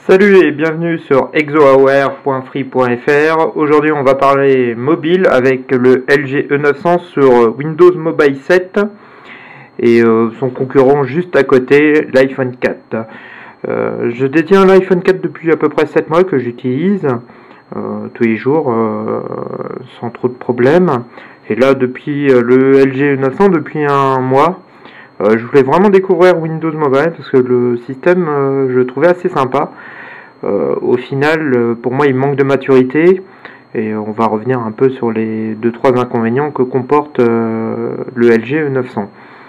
Salut et bienvenue sur exoaware.free.fr. Aujourd'hui on va parler mobile avec le LG E900 sur Windows Mobile 7 et son concurrent juste à côté, l'iPhone 4. Je détiens l'iPhone 4 depuis à peu près 7 mois que j'utilise tous les jours sans trop de problèmes. Et là depuis le LG E900 depuis un mois, je voulais vraiment découvrir Windows Mobile parce que le système je le trouvais assez sympa. Au final, pour moi, il manque de maturité et on va revenir un peu sur les 2-3 inconvénients que comporte le LG E900.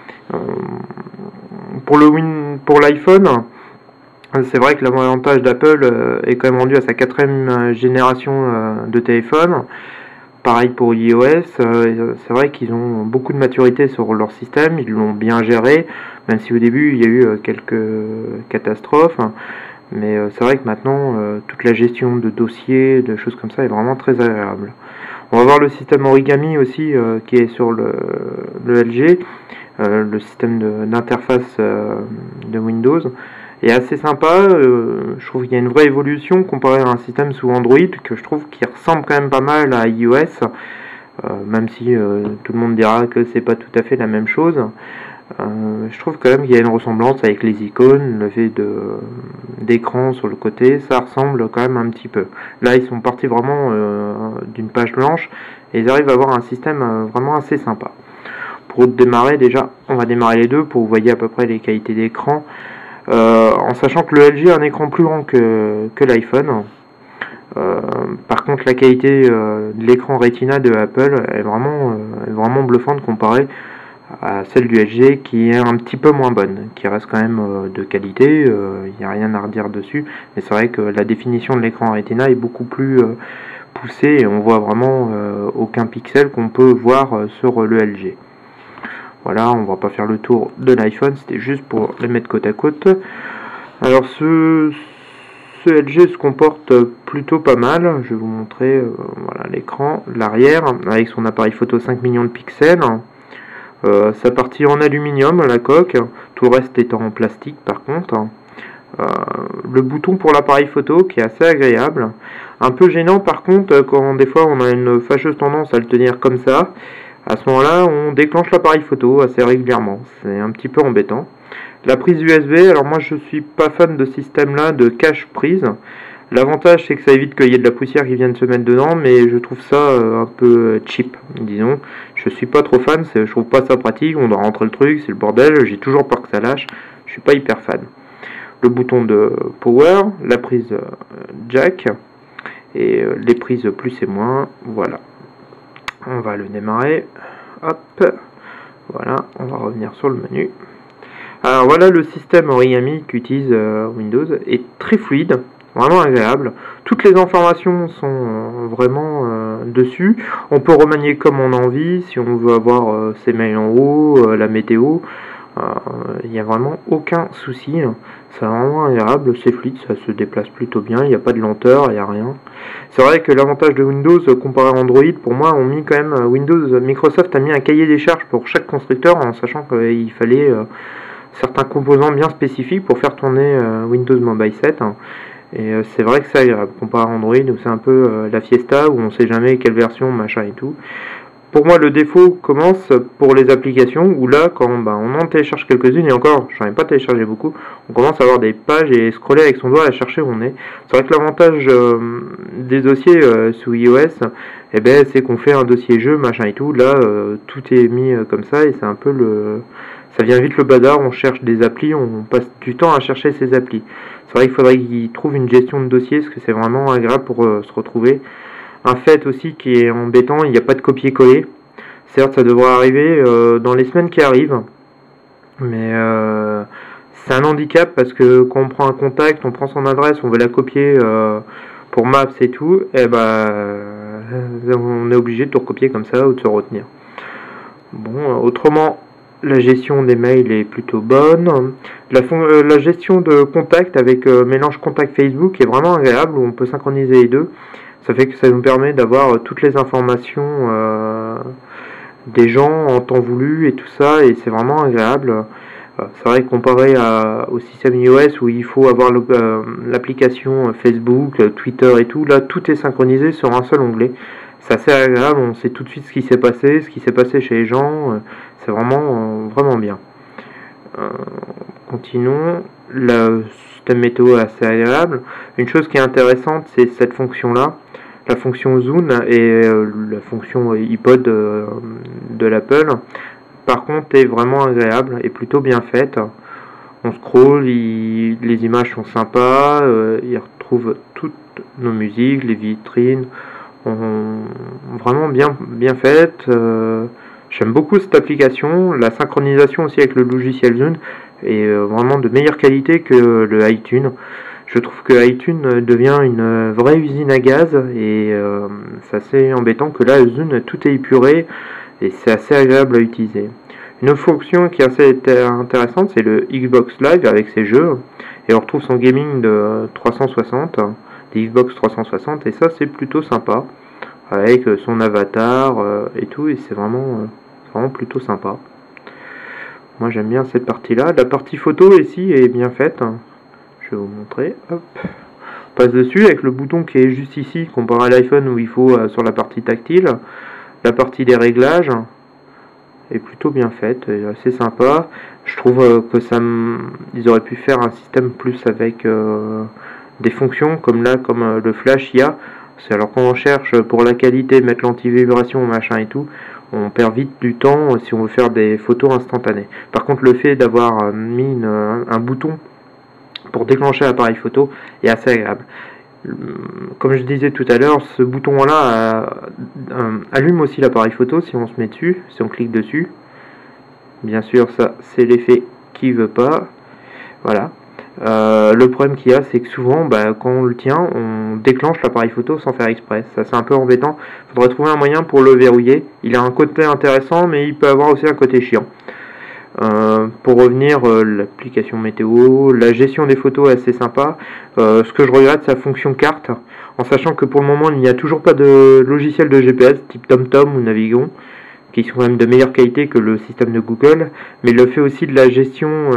Pour l'iPhone, c'est vrai que l'avantage d'Apple est quand même rendu à sa 4e génération de téléphone. Pareil pour iOS, c'est vrai qu'ils ont beaucoup de maturité sur leur système, ils l'ont bien géré, même si au début il y a eu quelques catastrophes. Mais c'est vrai que maintenant, toute la gestion de dossiers, de choses comme ça est vraiment très agréable. On va voir le système Origami aussi qui est sur le LG. Le système d'interface de Windows est assez sympa. Je trouve qu'il y a une vraie évolution comparé à un système sous Android que je trouve qui ressemble quand même pas mal à iOS. Même si tout le monde dira que c'est pas tout à fait la même chose. Je trouve quand même qu'il y a une ressemblance avec les icônes, le fait d'écran sur le côté, ça ressemble quand même un petit peu. Là, ils sont partis vraiment d'une page blanche et ils arrivent à avoir un système vraiment assez sympa. Pour démarrer, déjà, on va démarrer les deux pour que vous voyez à peu près les qualités d'écran. En sachant que le LG a un écran plus grand que l'iPhone. Par contre, la qualité de l'écran Retina de Apple est vraiment bluffante comparée à celle du LG qui est un petit peu moins bonne, qui reste quand même de qualité, il n'y a rien à redire dessus, mais c'est vrai que la définition de l'écran Retina est beaucoup plus poussée et on voit vraiment aucun pixel qu'on peut voir sur le LG. Voilà, on va pas faire le tour de l'iPhone, c'était juste pour les mettre côte à côte. Alors ce LG se comporte plutôt pas mal, je vais vous montrer voilà l'écran, l'arrière, avec son appareil photo 5 millions de pixels. Sa partie en aluminium, la coque, tout le reste étant en plastique par contre. Le bouton pour l'appareil photo qui est assez agréable. Un peu gênant par contre quand des fois on a une fâcheuse tendance à le tenir comme ça. À ce moment-là, on déclenche l'appareil photo assez régulièrement. C'est un petit peu embêtant. La prise USB, alors moi je suis pas fan de ce système-là de cache prise. L'avantage c'est que ça évite qu'il y ait de la poussière qui vienne se mettre dedans, mais je trouve ça un peu cheap, disons. Je suis pas trop fan, je trouve pas ça pratique, on doit rentrer le truc, c'est le bordel, j'ai toujours peur que ça lâche, je suis pas hyper fan. Le bouton de power, la prise jack, et les prises plus et moins, voilà. On va le démarrer, hop, voilà, on va revenir sur le menu. Alors voilà le système Origami qu'utilise Windows, est très fluide. Vraiment agréable. Toutes les informations sont vraiment dessus. On peut remanier comme on a envie. Si on veut avoir ses mails en haut, la météo, il n'y a vraiment aucun souci. C'est vraiment agréable, c'est fluide, ça se déplace plutôt bien. Il n'y a pas de lenteur, il n'y a rien. C'est vrai que l'avantage de Windows comparé à Android, pour moi, on mis quand même Microsoft a mis un cahier des charges pour chaque constructeur en sachant qu'il fallait certains composants bien spécifiques pour faire tourner Windows Mobile 7. Et c'est vrai que c'est agréable, comparé à Android où c'est un peu la fiesta, où on sait jamais quelle version, machin et tout. Pour moi, le défaut commence pour les applications, où là, quand on en télécharge quelques-unes, et encore, j'en ai pas téléchargé beaucoup, on commence à avoir des pages et scroller avec son doigt à chercher où on est. C'est vrai que l'avantage des dossiers sous iOS, c'est qu'on fait un dossier jeu, machin et tout. Là, tout est mis comme ça, et c'est un peu ça vient vite le bazar, on cherche des applis, on passe du temps à chercher ces applis. C'est vrai qu'il faudrait qu'ils trouvent une gestion de dossier, parce que c'est vraiment agréable pour se retrouver. Un fait aussi qui est embêtant, il n'y a pas de copier-coller. Certes, ça devrait arriver dans les semaines qui arrivent, mais c'est un handicap parce que quand on prend un contact, on prend son adresse, on veut la copier pour Maps et tout, on est obligé de tout recopier comme ça ou de se retenir. Bon, autrement, la gestion des mails est plutôt bonne. La gestion de contact avec mélange contact Facebook est vraiment agréable, où on peut synchroniser les deux. Ça fait que ça nous permet d'avoir toutes les informations des gens en temps voulu et tout ça, et c'est vraiment agréable. C'est vrai que comparé au système iOS où il faut avoir l'application Facebook, Twitter et tout, là tout est synchronisé sur un seul onglet. C'est assez agréable, on sait tout de suite ce qui s'est passé chez les gens, c'est vraiment bien. Continuons, le système météo est assez agréable. Une chose qui est intéressante, c'est cette fonction-là, la fonction Zoom et la fonction iPod de l'Apple. Par contre, est vraiment agréable et plutôt bien faite. On scroll, les images sont sympas, il retrouve toutes nos musiques, les vitrines, vraiment bien faites. J'aime beaucoup cette application, la synchronisation aussi avec le logiciel Zune est vraiment de meilleure qualité que le iTunes. Je trouve que iTunes devient une vraie usine à gaz et c'est assez embêtant que là, Zune, tout est épuré et c'est assez agréable à utiliser. Une autre fonction qui est assez intéressante, c'est le Xbox Live avec ses jeux. Et on retrouve son gaming de 360, de Xbox 360, et ça c'est plutôt sympa. Avec son avatar et tout, et c'est vraiment plutôt sympa. Moi j'aime bien cette partie-là. La partie photo ici est bien faite. Je vais vous montrer. Hop. On passe dessus avec le bouton qui est juste ici, comparé à l'iPhone où il faut sur la partie tactile. La partie des réglages est plutôt bien faite, et assez sympa. Je trouve que ils auraient pu faire un système plus avec des fonctions comme là, comme le flash IA. Alors quand on cherche pour la qualité, mettre l'anti-vibration, machin et tout, on perd vite du temps si on veut faire des photos instantanées. Par contre, le fait d'avoir mis un bouton pour déclencher l'appareil photo est assez agréable. Comme je disais tout à l'heure, ce bouton-là allume aussi l'appareil photo si on se met dessus, si on clique dessus. Bien sûr, ça c'est l'effet qui veut pas. Voilà. Le problème qu'il y a, c'est que souvent, quand on le tient, on déclenche l'appareil photo sans faire exprès. Ça, c'est un peu embêtant. Il faudrait trouver un moyen pour le verrouiller. Il a un côté intéressant, mais il peut avoir aussi un côté chiant. Pour revenir, l'application météo, la gestion des photos est assez sympa. Ce que je regrette, c'est la fonction carte, en sachant que pour le moment, il n'y a toujours pas de logiciel de GPS type TomTom ou Navigon, qui sont quand même de meilleure qualité que le système de Google, mais le fait aussi de la gestion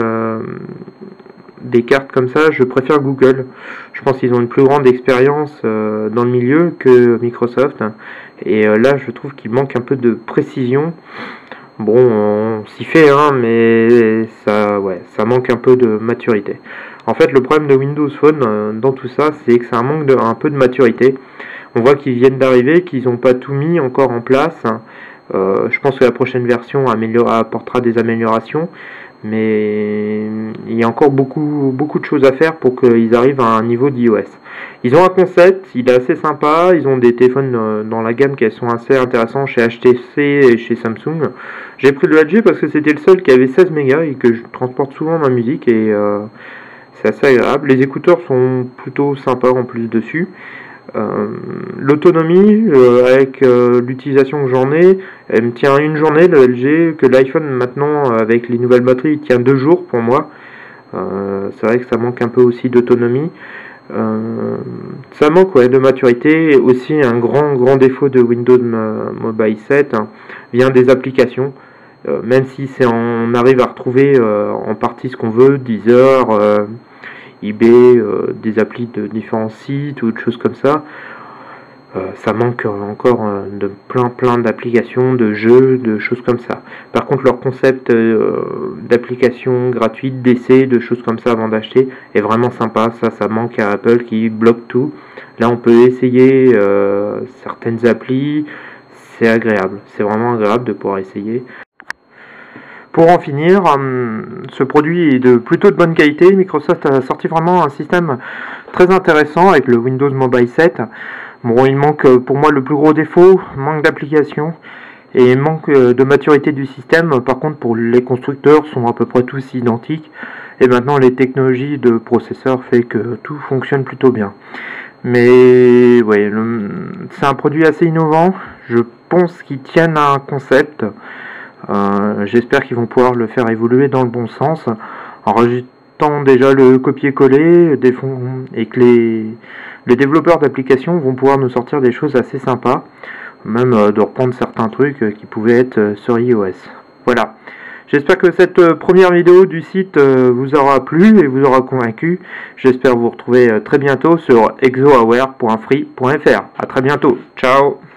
des cartes comme ça, je préfère Google. Je pense qu'ils ont une plus grande expérience dans le milieu que Microsoft, et là je trouve qu'il manque un peu de précision. Bon, on s'y fait, mais ça manque un peu de maturité. En fait, le problème de Windows Phone dans tout ça, c'est que ça manque un peu de maturité. On voit qu'ils viennent d'arriver, qu'ils n'ont pas tout mis encore en place. Je pense que la prochaine version apportera des améliorations, mais il y a encore beaucoup de choses à faire pour qu'ils arrivent à un niveau d'iOS. Ils ont un concept, il est assez sympa, ils ont des téléphones dans la gamme qui sont assez intéressants chez HTC et chez Samsung. J'ai pris le LG parce que c'était le seul qui avait 16 mégas et que je transporte souvent ma musique et c'est assez agréable. Les écouteurs sont plutôt sympas en plus dessus. L'autonomie avec l'utilisation que j'en ai, elle me tient une journée, le LG, que l'iPhone maintenant avec les nouvelles batteries il tient 2 jours pour moi. C'est vrai que ça manque un peu aussi d'autonomie. Ça manque de maturité. Aussi un grand défaut de Windows Mobile 7 vient des applications. Même si on arrive à retrouver en partie ce qu'on veut, Deezer, eBay, des applis de différents sites ou de choses comme ça, ça manque encore de plein d'applications, de jeux, de choses comme ça. Par contre, leur concept d'applications gratuites, d'essais, de choses comme ça avant d'acheter est vraiment sympa. Ça manque à Apple qui bloque tout. Là, on peut essayer certaines applis. C'est agréable. C'est vraiment agréable de pouvoir essayer. Pour en finir, ce produit est plutôt de bonne qualité. Microsoft a sorti vraiment un système très intéressant avec le Windows Mobile 7. Bon, il manque pour moi le plus gros défaut, manque d'application et manque de maturité du système. Par contre, pour les constructeurs, sont à peu près tous identiques. Et maintenant, les technologies de processeurs fait que tout fonctionne plutôt bien. Mais ouais, c'est un produit assez innovant. Je pense qu'ils tiennent à un concept. J'espère qu'ils vont pouvoir le faire évoluer dans le bon sens en rajoutant déjà le copier-coller et que les développeurs d'applications vont pouvoir nous sortir des choses assez sympas, même de reprendre certains trucs qui pouvaient être sur iOS. Voilà, J'espère que cette première vidéo du site vous aura plu et vous aura convaincu. J'espère vous retrouver très bientôt sur exoaware.free.fr. A très bientôt. Ciao.